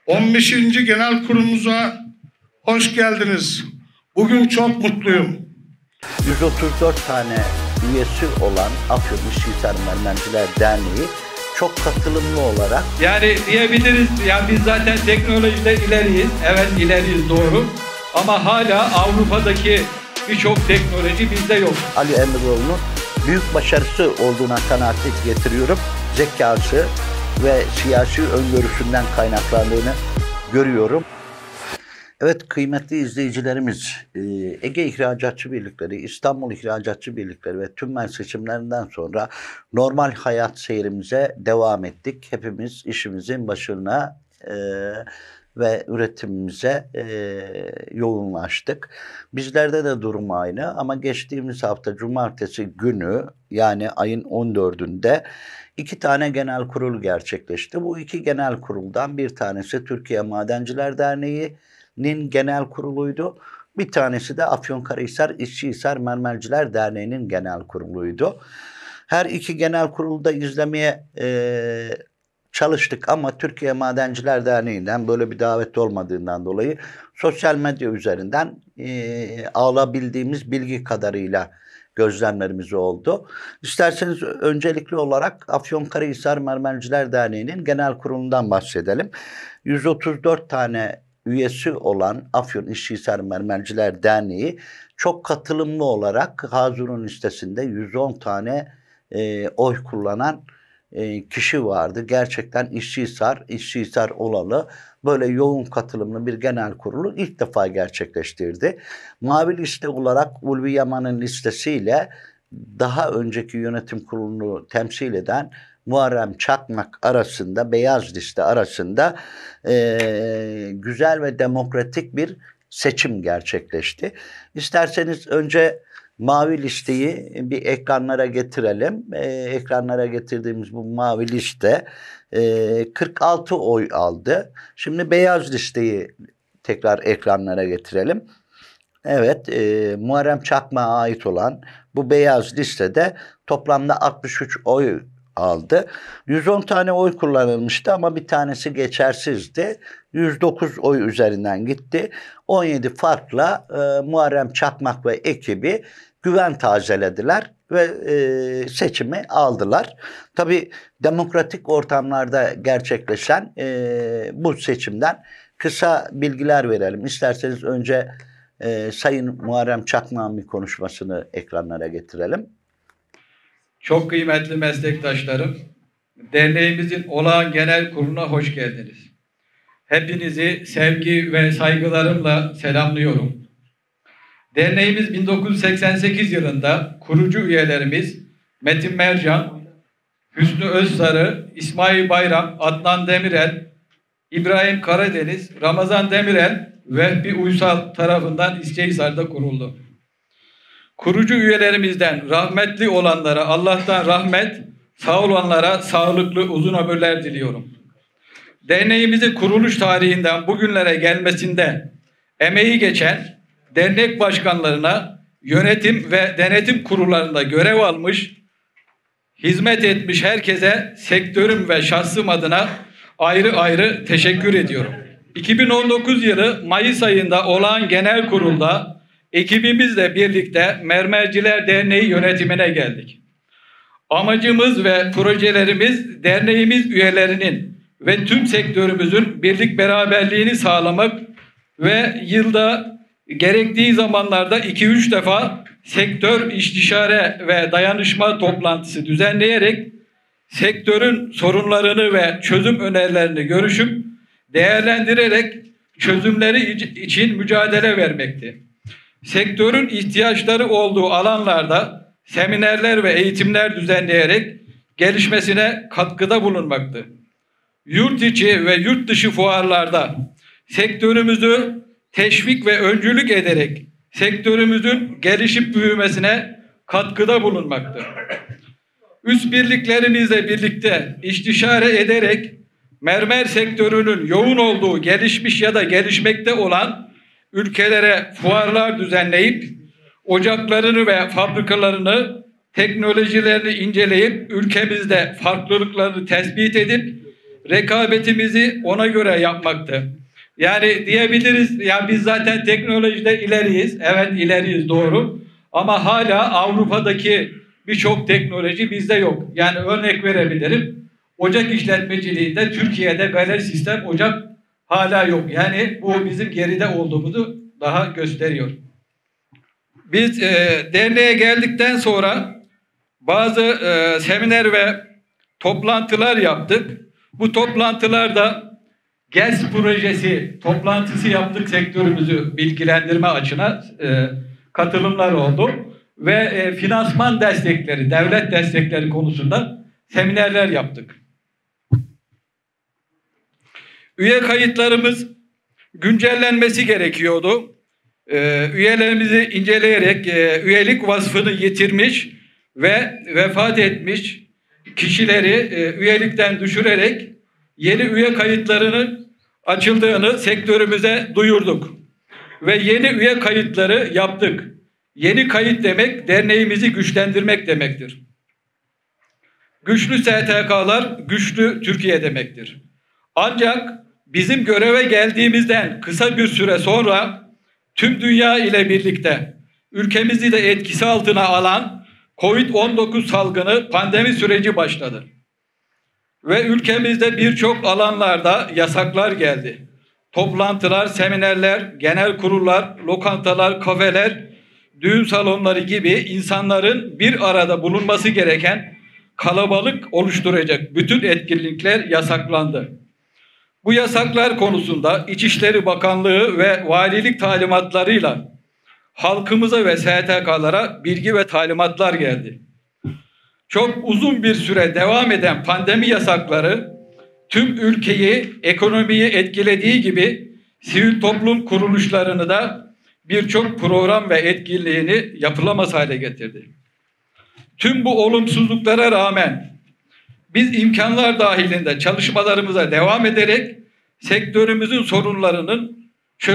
15. Genel Kurulumuza hoş geldiniz. Bugün çok mutluyum. 134 tane üyesi olan Afyonkarahisar Mermerciler Derneği çok katılımlı olarak... Yani diyebiliriz, yani biz zaten teknolojide ileriyiz. Evet, ileriyiz, doğru. Ama hala Avrupa'daki birçok teknoloji bizde yok. Ali Emiroğlu'nun büyük başarısı olduğuna kanaat getiriyorum. Zekası ve siyasi öngörüsünden kaynaklandığını görüyorum. Evet kıymetli izleyicilerimiz, Ege İhracatçı Birlikleri, İstanbul İhracatçı Birlikleri ve tümen seçimlerinden sonra normal hayat seyrimize devam ettik. Hepimiz işimizin başına ve üretimimize yoğunlaştık. Bizlerde de durum aynı ama geçtiğimiz hafta cumartesi günü yani ayın 14'ünde 2 tane genel kurul gerçekleşti. Bu 2 genel kuruldan bir tanesi Türkiye Madenciler Derneği'nin genel kuruluydu. Bir tanesi de Afyonkarahisar İşçihisar Mermerciler Derneği'nin genel kuruluydu. Her 2 genel kurulu da izlemeye çalıştık ama Türkiye Madenciler Derneği'nden böyle bir davet olmadığından dolayı sosyal medya üzerinden alabildiğimiz bilgi kadarıyla gözlemlerimiz oldu. İsterseniz öncelikli olarak Afyonkarahisar Mermerciler Derneği'nin genel kurulundan bahsedelim. 134 tane üyesi olan Afyon İşçihisar Mermerciler Derneği çok katılımlı olarak Hazur'un listesinde 110 tane oy kullanan kişi vardı. Gerçekten İşçihisar olalı böyle yoğun katılımlı bir genel kurulu ilk defa gerçekleştirdi. Mavi liste olarak Ulvi Yaman'ın listesiyle daha önceki yönetim kurulunu temsil eden Muharrem Çakmak arasında, beyaz liste arasında güzel ve demokratik bir seçim gerçekleşti. İsterseniz önce mavi listeyi bir ekranlara getirelim. Ekranlara getirdiğimiz bu mavi liste 46 oy aldı. Şimdi beyaz listeyi tekrar ekranlara getirelim. Evet, Muharrem Çakmak'a ait olan bu beyaz listede toplamda 63 oy aldı. 110 tane oy kullanılmıştı ama bir tanesi geçersizdi. 109 oy üzerinden gitti. 17 farkla Muharrem Çakmak ve ekibi güven tazelediler ve seçimi aldılar. Tabii demokratik ortamlarda gerçekleşen bu seçimden kısa bilgiler verelim. İsterseniz önce Sayın Muharrem Çakmak'ın bir konuşmasını ekranlara getirelim. Çok kıymetli meslektaşlarım, derneğimizin olağan genel kuruluna hoş geldiniz. Hepinizi sevgi ve saygılarımla selamlıyorum. Derneğimiz 1988 yılında kurucu üyelerimiz Metin Mercan, Hüsnü Özsarı, İsmail Bayram, Adnan Demirel, İbrahim Karadeniz, Ramazan Demirel ve Vehbi Uysal tarafından İşçihisar'da kuruldu. Kurucu üyelerimizden rahmetli olanlara Allah'tan rahmet, sağ olanlara sağlıklı uzun ömürler diliyorum. Derneğimizin kuruluş tarihinden bugünlere gelmesinde emeği geçen dernek başkanlarına, yönetim ve denetim kurullarında görev almış, hizmet etmiş herkese sektörüm ve şahsım adına ayrı ayrı teşekkür ediyorum. 2019 yılı Mayıs ayında olağan genel kurulda ekibimizle birlikte Mermerciler Derneği yönetimine geldik. Amacımız ve projelerimiz derneğimiz üyelerinin ve tüm sektörümüzün birlik beraberliğini sağlamak ve yılda gerektiği zamanlarda 2-3 defa sektör istişare ve dayanışma toplantısı düzenleyerek sektörün sorunlarını ve çözüm önerilerini görüşüp değerlendirerek çözümleri için mücadele vermekti. Sektörün ihtiyaçları olduğu alanlarda seminerler ve eğitimler düzenleyerek gelişmesine katkıda bulunmaktı. Yurt içi ve yurt dışı fuarlarda sektörümüzü teşvik ve öncülük ederek sektörümüzün gelişip büyümesine katkıda bulunmaktı. Üst birliklerimizle birlikte istişare ederek mermer sektörünün yoğun olduğu gelişmiş ya da gelişmekte olan ülkelere fuarlar düzenleyip ocaklarını ve fabrikalarını, teknolojilerini inceleyip ülkemizde farklılıklarını tespit edip rekabetimizi ona göre yapmaktı. Yani diyebiliriz ya biz zaten teknolojide ileriyiz. Evet ileriyiz doğru. Ama hala Avrupa'daki birçok teknoloji bizde yok. Yani örnek verebilirim. Ocak işletmeciliğinde Türkiye'de galeri sistem ocak hala yok. Yani bu bizim geride olduğumuzu daha gösteriyor. Biz derneğe geldikten sonra bazı seminer ve toplantılar yaptık. Bu toplantılarda GES projesi toplantısı yaptık, sektörümüzü bilgilendirme açına katılımlar oldu. Ve finansman destekleri, devlet destekleri konusunda seminerler yaptık. Üye kayıtlarımız güncellenmesi gerekiyordu. Üyelerimizi inceleyerek üyelik vasfını yitirmiş ve vefat etmiş kişileri üyelikten düşürerek yeni üye kayıtlarının açıldığını sektörümüze duyurduk. Ve yeni üye kayıtları yaptık. Yeni kayıt demek derneğimizi güçlendirmek demektir. Güçlü STK'lar güçlü Türkiye demektir. Ancak bizim göreve geldiğimizden kısa bir süre sonra tüm dünya ile birlikte ülkemizi de etkisi altına alan Covid-19 salgını pandemi süreci başladı. Ve ülkemizde birçok alanlarda yasaklar geldi. Toplantılar, seminerler, genel kurullar, lokantalar, kafeler, düğün salonları gibi insanların bir arada bulunması gereken kalabalık oluşturacak bütün etkinlikler yasaklandı. Bu yasaklar konusunda İçişleri Bakanlığı ve valilik talimatlarıyla halkımıza ve STK'lara bilgi ve talimatlar geldi. Çok uzun bir süre devam eden pandemi yasakları tüm ülkeyi, ekonomiyi etkilediği gibi sivil toplum kuruluşlarını da birçok program ve etkinliğini yapılamaz hale getirdi. Tüm bu olumsuzluklara rağmen biz imkanlar dahilinde çalışmalarımıza devam ederek sektörümüzün sorunlarının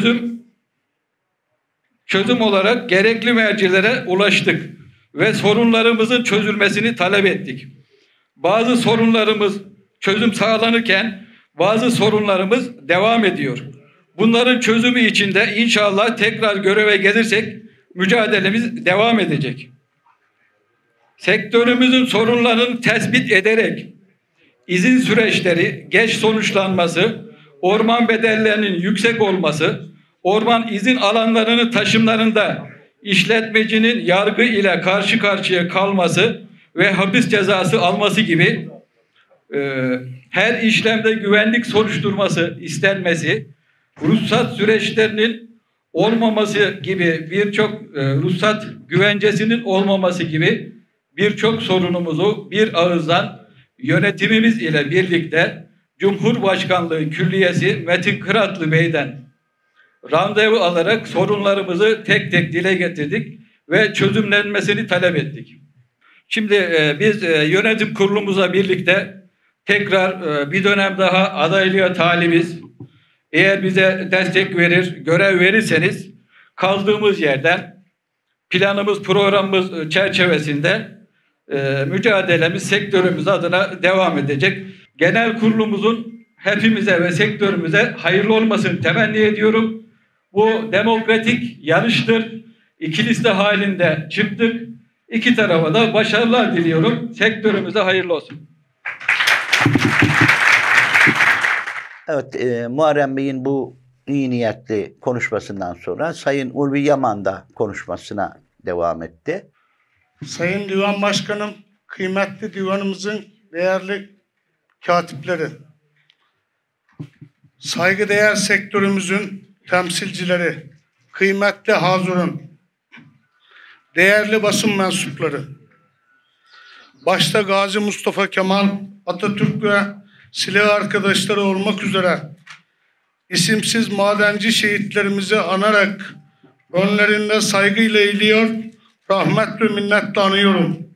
çözüm olarak gerekli mercilere ulaştık ve sorunlarımızın çözülmesini talep ettik. Bazı sorunlarımız çözüm sağlanırken bazı sorunlarımız devam ediyor. Bunların çözümü için de inşallah tekrar göreve gelirsek mücadelemiz devam edecek. Sektörümüzün sorunlarını tespit ederek izin süreçleri geç sonuçlanması, orman bedellerinin yüksek olması, orman izin alanlarının taşımlarında işletmecinin yargı ile karşı karşıya kalması ve hapis cezası alması gibi her işlemde güvenlik soruşturması istenmesi, ruhsat süreçlerinin olmaması gibi birçok ruhsat güvencesinin olmaması gibi birçok sorunumuzu bir ağızdan yönetimimiz ile birlikte Cumhurbaşkanlığı Külliyesi Metin Kıratlı Bey'den randevu alarak sorunlarımızı tek tek dile getirdik ve çözümlenmesini talep ettik. Şimdi biz yönetim kurulumuza birlikte tekrar bir dönem daha adaylığa talibiz. Eğer bize destek verir, görev verirseniz kaldığımız yerden planımız, programımız çerçevesinde mücadelemiz sektörümüz adına devam edecek. Genel kurulumuzun hepimize ve sektörümüze hayırlı olmasını temenni ediyorum. Bu demokratik yarıştır. İki liste halinde çıktık. İki tarafa da başarılar diliyorum. Sektörümüze hayırlı olsun. Evet, Muharrem Bey'in bu iyi niyetli konuşmasından sonra Sayın Ulvi Yaman da konuşmasına devam etti. Sayın Divan Başkanım, kıymetli divanımızın değerli katipleri, saygıdeğer sektörümüzün temsilcileri, kıymetli hazırın, değerli basın mensupları, başta Gazi Mustafa Kemal Atatürk ve silah arkadaşları olmak üzere isimsiz madenci şehitlerimizi anarak önlerinde saygıyla eğiliyor, rahmet ve minnetle anıyorum.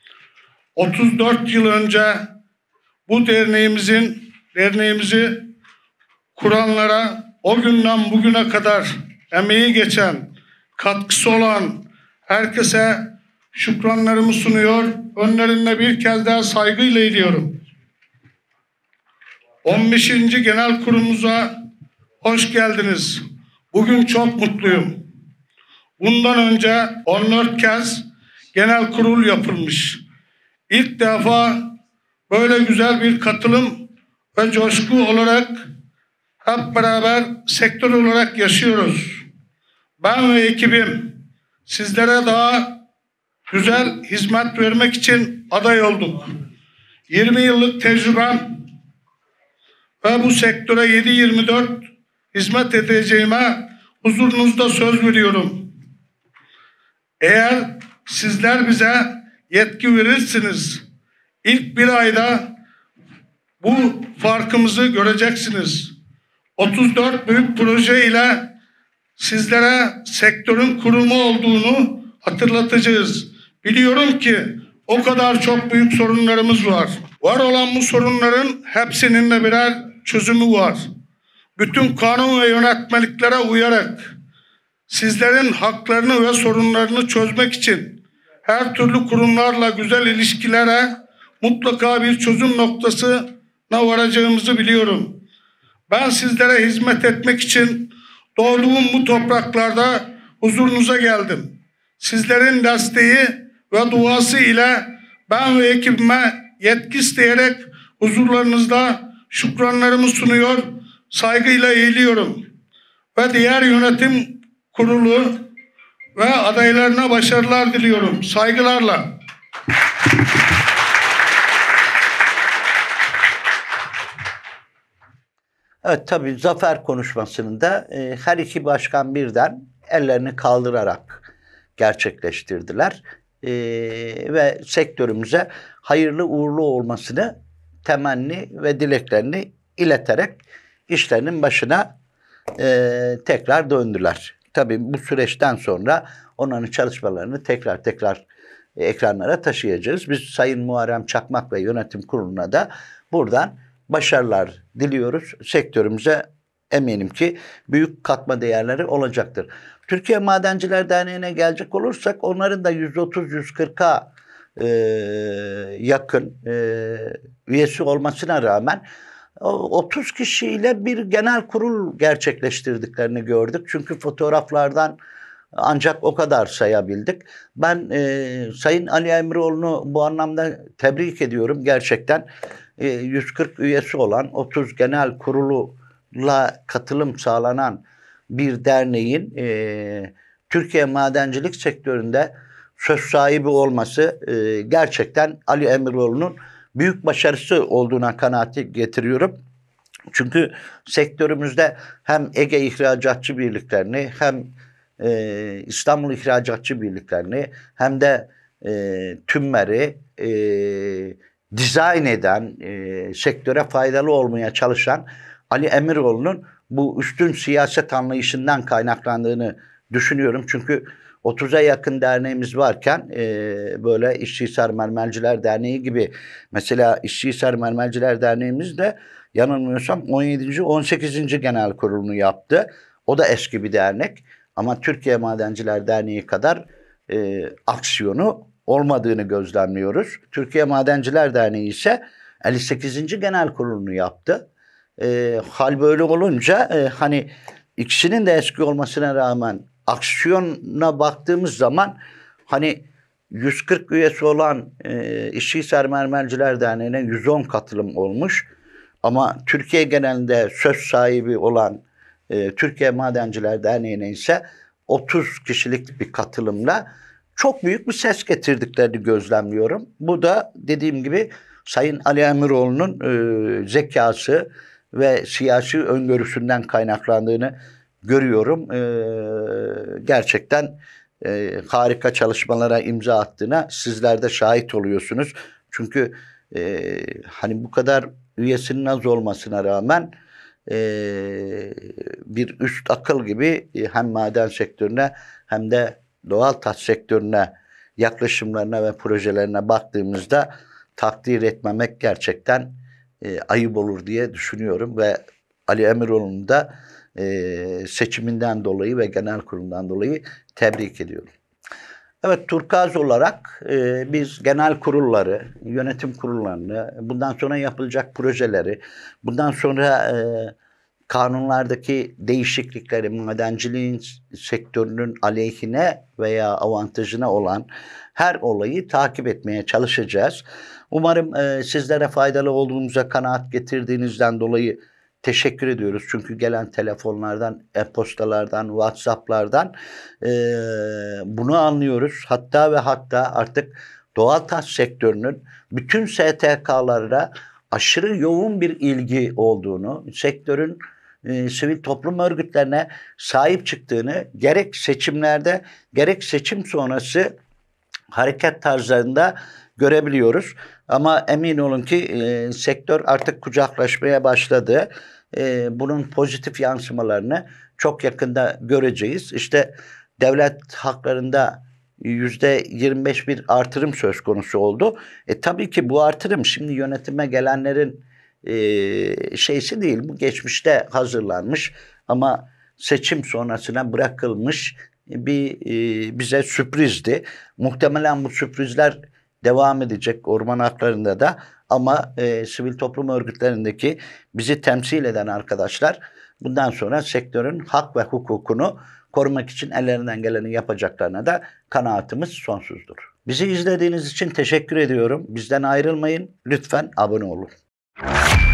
34 yıl önce bu derneğimizi kuranlara o günden bugüne kadar emeği geçen, katkısı olan herkese şükranlarımı sunuyor. Önlerinde bir kez daha saygıyla eğiliyorum. 15. Genel Kurulumuza hoş geldiniz. Bugün çok mutluyum. Bundan önce 14 kez genel kurul yapılmış. İlk defa böyle güzel bir katılım ve coşku olarak hep beraber sektör olarak yaşıyoruz. Ben ve ekibim sizlere daha güzel hizmet vermek için aday olduk. 20 yıllık tecrübem ve bu sektöre 7/24 hizmet edeceğime huzurunuzda söz veriyorum. Eğer sizler bize yetki verirsiniz, ilk bir ayda bu farkımızı göreceksiniz. 34 büyük proje ile sizlere sektörün kurumu olduğunu hatırlatacağız. Biliyorum ki o kadar çok büyük sorunlarımız var. Var olan bu sorunların hepsinin de birer çözümü var. Bütün kanun ve yönetmeliklere uyarak sizlerin haklarını ve sorunlarını çözmek için her türlü kurumlarla güzel ilişkilere mutlaka bir çözüm noktasına varacağımızı biliyorum. Ben sizlere hizmet etmek için doğduğum bu topraklarda huzurunuza geldim. Sizlerin desteği ve duası ile ben ve ekibime yetki isteyerek huzurlarınızda şükranlarımı sunuyor, saygıyla eğiliyorum. Ve diğer yönetim kurulu ve adaylarına başarılar diliyorum. Saygılarla. Evet, tabii zafer konuşmasını da her iki başkan birden ellerini kaldırarak gerçekleştirdiler. Ve sektörümüze hayırlı uğurlu olmasını temenni ve dileklerini ileterek işlerinin başına tekrar döndüler. Tabii bu süreçten sonra onların çalışmalarını tekrar ekranlara taşıyacağız. Biz Sayın Muharrem Çakmak ve Yönetim Kurulu'na da buradan başarılar diliyoruz. Sektörümüze eminim ki büyük katma değerleri olacaktır. Türkiye Madenciler Derneği'ne gelecek olursak onların da 130-140'a yakın üyesi olmasına rağmen 30 kişiyle bir genel kurul gerçekleştirdiklerini gördük. Çünkü fotoğraflardan ancak o kadar sayabildik. Ben Sayın Ali Emrioğlu'nu bu anlamda tebrik ediyorum. Gerçekten 140 üyesi olan 30 genel kuruluyla katılım sağlanan bir derneğin Türkiye madencilik sektöründe söz sahibi olması gerçekten Ali Emrioğlu'nun büyük başarısı olduğuna kanaati getiriyorum. Çünkü sektörümüzde hem Ege İhracatçı Birliklerini hem İstanbul İhracatçı Birliklerini hem de TÜMMER'i dizayn eden, sektöre faydalı olmaya çalışan Ali Emrioğlu'nun bu üstün siyaset anlayışından kaynaklandığını düşünüyorum. Çünkü 30'a yakın derneğimiz varken böyle İşçihisar Mermerciler Derneği gibi, mesela İşçihisar Mermerciler Derneğimiz de yanılmıyorsam 17. 18. genel kurulunu yaptı. O da eski bir dernek ama Türkiye Madenciler Derneği kadar aksiyonu olmadığını gözlemliyoruz. Türkiye Madenciler Derneği ise 58. genel kurulunu yaptı. Hal böyle olunca hani ikisinin de eski olmasına rağmen aksiyona baktığımız zaman hani 140 üyesi olan İşçihisar Mermerciler Derneği'ne 110 katılım olmuş. Ama Türkiye genelinde söz sahibi olan Türkiye Madenciler Derneği'ne ise 30 kişilik bir katılımla çok büyük bir ses getirdiklerini gözlemliyorum. Bu da dediğim gibi Sayın Ali Emrioğlu'nun zekası ve siyasi öngörüsünden kaynaklandığını görüyorum. Gerçekten harika çalışmalara imza attığına sizler de şahit oluyorsunuz. Çünkü hani bu kadar üyesinin az olmasına rağmen bir üst akıl gibi hem maden sektörüne hem de doğal taş sektörüne yaklaşımlarına ve projelerine baktığımızda takdir etmemek gerçekten ayıp olur diye düşünüyorum ve Ali Emrioğlu'nun da seçiminden dolayı ve genel kurulundan dolayı tebrik ediyorum. Evet, Turkuaz olarak biz genel kurulları, yönetim kurullarını, bundan sonra yapılacak projeleri, bundan sonra kanunlardaki değişiklikleri, madenciliğin sektörünün aleyhine veya avantajına olan her olayı takip etmeye çalışacağız. Umarım sizlere faydalı olduğumuza kanaat getirdiğinizden dolayı teşekkür ediyoruz. Çünkü gelen telefonlardan, e-postalardan, WhatsApp'lardan bunu anlıyoruz. Hatta ve hatta artık doğalgaz sektörünün bütün STK'lara aşırı yoğun bir ilgi olduğunu, sektörün sivil toplum örgütlerine sahip çıktığını gerek seçimlerde gerek seçim sonrası hareket tarzlarında görebiliyoruz. Ama emin olun ki sektör artık kucaklaşmaya başladı. Bunun pozitif yansımalarını çok yakında göreceğiz. İşte devlet haklarında %25 bir artırım söz konusu oldu. Tabii ki bu artırım şimdi yönetime gelenlerin şeysi değil. Bu geçmişte hazırlanmış ama seçim sonrasına bırakılmış bir bize sürprizdi. Muhtemelen bu sürprizler devam edecek orman haklarında da ama sivil toplum örgütlerindeki bizi temsil eden arkadaşlar bundan sonra sektörün hak ve hukukunu korumak için ellerinden geleni yapacaklarına da kanaatimiz sonsuzdur. Bizi izlediğiniz için teşekkür ediyorum. Bizden ayrılmayın. Lütfen abone olun.